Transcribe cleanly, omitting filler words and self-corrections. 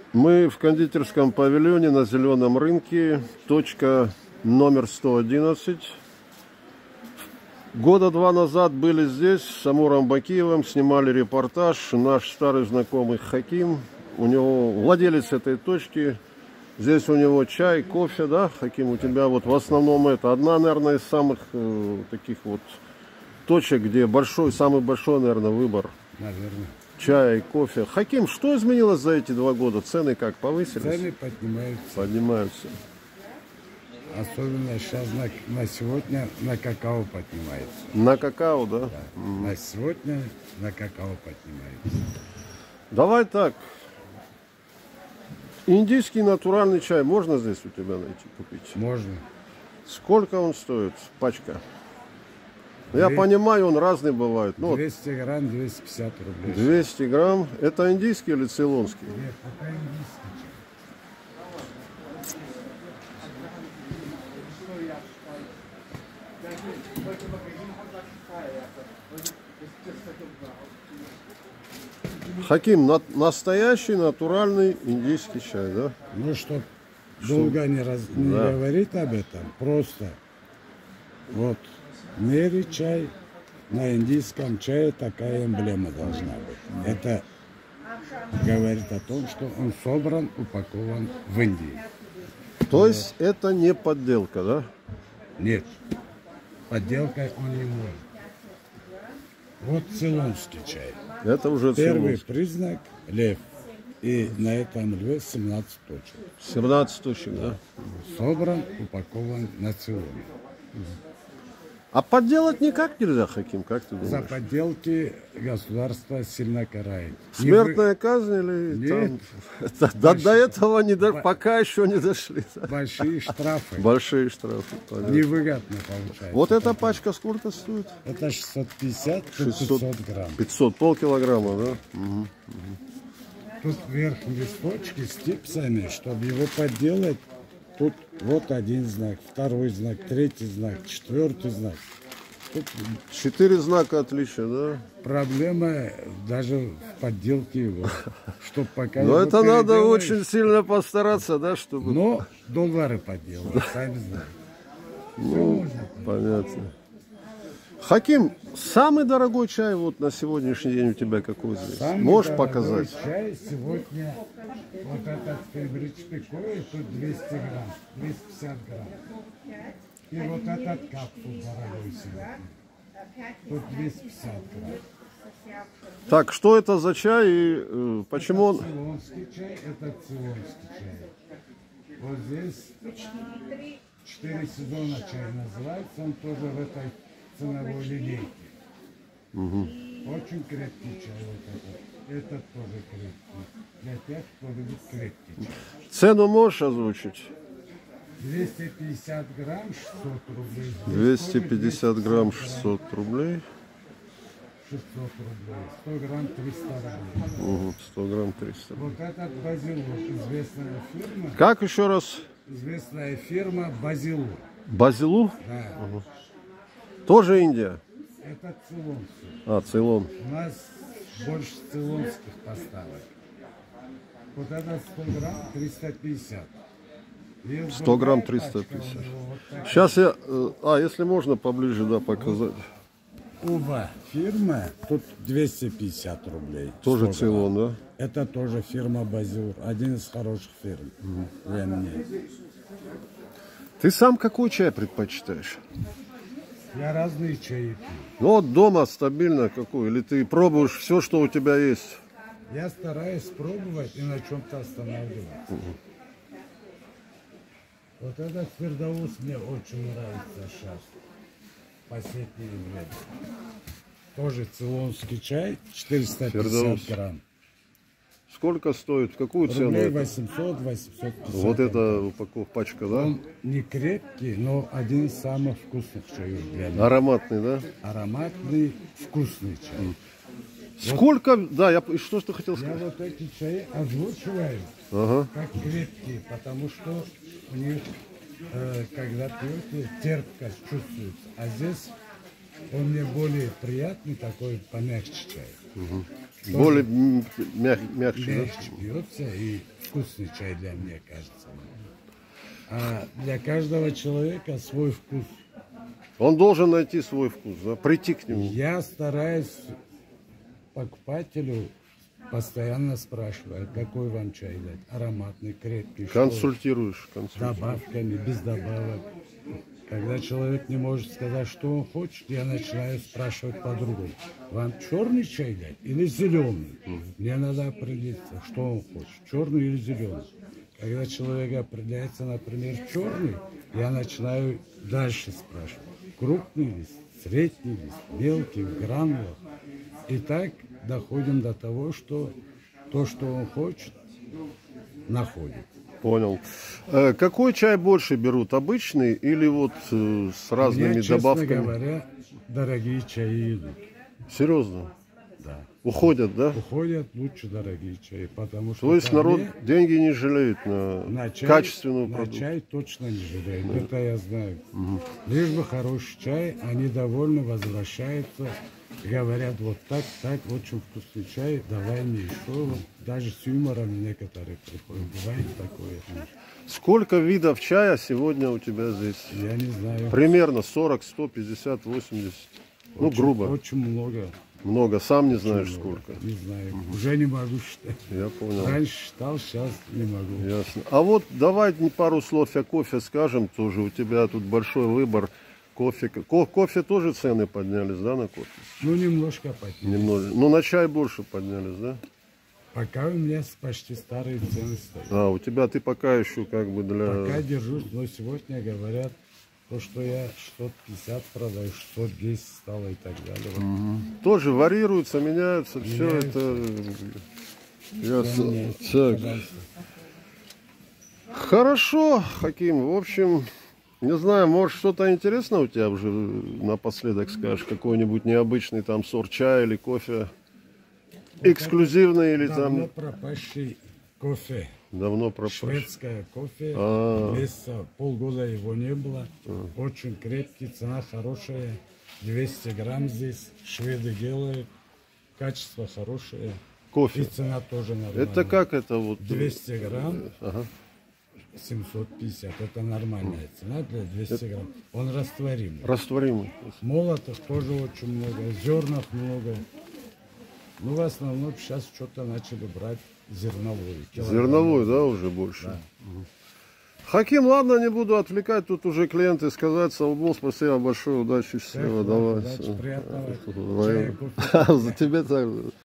Мы в кондитерском павильоне на Зеленом рынке, точка номер 111. Года два назад были здесь с Амуром Бакиевым, снимали репортаж. Наш старый знакомый Хаким, у него владелец этой точки. Здесь у него чай, кофе, да, Хаким? У тебя вот в основном это одна, наверное, из самых таких вот точек, где самый большой, наверное, выбор. Наверное. Чай, кофе. Хаким, что изменилось за эти 2 года? Цены как, повысились? Цены поднимаются. Поднимаются. Особенно сейчас на сегодня на какао поднимается. На какао, да? Да. На сегодня на какао поднимается. Давай так. Индийский натуральный чай можно здесь у тебя найти, купить? Можно. Сколько он стоит, пачка? Я понимаю, он разный бывает. Ну, 200 грамм, 250 рублей. 200 грамм. Это индийский или цейлонский? Нет, это индийский чай. Хаким, настоящий натуральный индийский чай, да? Ну, чтоб долго не говорить об этом, просто вот в мире чай, на индийском чае такая эмблема должна быть. Это говорит о том, что он собран, упакован в Индии. То есть это не подделка, да? Нет, подделкой он не может. Вот цейлонский чай. Это уже Первый цейлонский. признак – лев. И на этом льве 17 точек. 17 точек, да? Собран, упакован на Цейлоне. А подделать никак нельзя, Хаким, как ты За думаешь? подделки государство сильно карает. Смертная казнь или Нет. там? До этого пока еще не дошли. Большие штрафы. Большие штрафы. Понятно. Невыгодно получается. Вот эта пачка сколько стоит? Это 650, 600, 500 грамм. 500, полкилограмма, да? Угу. Тут вверх листочки с типсами, чтобы его подделать. Тут вот один знак, второй знак, третий знак, четвертый знак. Тут 4 знака отличия, да? проблема даже в подделке его. Чтоб пока Но его это надо переделаешь, очень сильно постараться, да, чтобы... Но доллары подделывают, сами знаете. Ну, понятно. Хаким, самый дорогой чай вот на сегодняшний день у тебя какой здесь? Самый Можешь дорогой показать? чай сегодня, вот этот фабрич пикой, тут 200 грамм, 250 грамм. И вот этот капсул дорогой сегодня, тут 250 грамм. Так, что это за чай и почему он... Цейлонский чай, это цейлонский чай. Вот здесь 4 сезона чай называется, он тоже в этой ценовой линейке. Очень крепкий чай вот этот. Этот тоже крепкий. Для тех, кто любит крепкий чай. Цену можешь озвучить? 250 грамм 600 рублей. 250 грамм 600 рублей. 600 рублей. 100 грамм 300 рублей. Угу, 100 грамм 300. Вот этот Базилур, известная фирма. Как еще раз? Известная фирма Базилур. Базилу? Да. Тоже Индия? Это цейлонский. А, Цейлон. У нас больше цейлонских поставок. Вот это 100 грамм 350. 100 грамм 350. Сейчас я... если можно поближе, да, показать. Оба фирмы, тут 250 рублей. Тоже 100 Цейлон, грамм. да? Это тоже фирма Базилур. Один из хороших фирм. Для меня. Ты сам какой чай предпочитаешь? Я разные чаи пью. Ну вот дома стабильно какой? Или ты пробуешь все, что у тебя есть? Я стараюсь пробовать и на чем-то останавливаться. Вот этот Фердаус мне очень нравится сейчас. В последнее время. Тоже цейлонский чай, 450 Фердаус. грамм. Сколько стоит? Какую цену? Рублей это? 800, 850. Вот эта упаковка, пачка, да? Он не крепкий, но один из самых вкусных чаев для меня. Ароматный, да? Ароматный, вкусный чай. Сколько? Да, и что ж ты хотел Я сказать? вот эти чаи озвучиваю Ага. как крепкие, потому что у них, когда пьете, терпкость чувствуется. А здесь он мне более приятный, такой помягче чай. Более мягче, да? Мягче пьется и вкусный чай для меня, кажется. А для каждого человека свой вкус. Он должен найти свой вкус, да? Прийти к нему. Я стараюсь покупателю постоянно спрашивать, какой вам чай дать. Ароматный, крепкий. Консультируешь. Добавками, без добавок. Когда человек не может сказать, что он хочет, я начинаю спрашивать по-другому. Вам черный чай дать или зеленый? Мне надо определиться, что он хочет, черный или зеленый. Когда человек определяется, например, черный, я начинаю дальше спрашивать. Крупный лист, средний лист, мелкий, в гранулах. И так доходим до того, что то, что он хочет, находит. Понял. Какой чай больше берут? Обычный или вот с разными Мне, честно добавками? говоря, дорогие чаи идут. Серьезно? Да. Уходят, да? Уходят лучше дорогие чаи, потому что... То есть народ деньги не жалеет на чай, качественную на продукцию? чай точно не жалеют, это я знаю. Лишь бы хороший чай, они довольны, возвращаются, говорят, вот так, очень вкусный чай, давай мне еще. Вот, даже с юмором некоторые приходят, бывает такое. Сколько видов чая сегодня у тебя здесь? Я не знаю. Примерно 40, 150, 80. Ну, Очень, грубо. Очень много. Много. Сам не знаешь сколько. Не знаю. Уже не могу считать. Я понял. Раньше считал, сейчас не могу. Ясно. А вот давай пару слов о кофе скажем тоже. У тебя тут большой выбор кофе. Кофе тоже цены поднялись, да, на кофе? Ну, немножко поднялись. Немного. Ну, на чай больше поднялись, да? Пока у меня почти старые цены стоят. А, у тебя ты пока еще как бы для... Пока держусь, но сегодня говорят, то, что я 650 продаю, 610 стало и так далее. Вот. Тоже варьируются, меняются, все это... Ясно. Так. Хорошо, Хаким. В общем, не знаю, может что-то интересное у тебя уже напоследок скажешь? Какой-нибудь необычный там сорт чая или кофе? Эксклюзивный или Давно там... пропащий кофе. Давно пропащий. Шведское кофе. Месяца полгода его не было. Очень крепкий, цена хорошая. 200 грамм здесь. Шведы делают. Качество хорошее. Кофе. И цена тоже нормальная. Это как это вот? 200 грамм. Ага. 750. Это нормальная цена для 200 грамм. Он растворимый. Растворимый. Молотов тоже очень много. Зернов много. Ну, в основном сейчас что-то начали брать зерновой. Зерновой, да, уже больше? Да. Хаким, ладно, не буду отвлекать, тут уже клиенты сказать. Салбул, спасибо большое, удачи, всего, давай. Удачи, приятного чая, кофе. За тебя так же.